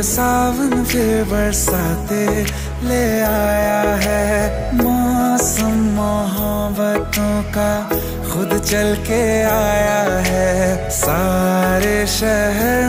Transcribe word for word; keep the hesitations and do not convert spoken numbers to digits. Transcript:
सावन फिर बरसाते ले आया है। मौसम मोहब्बतों का खुद चल के आया है। सारे शहर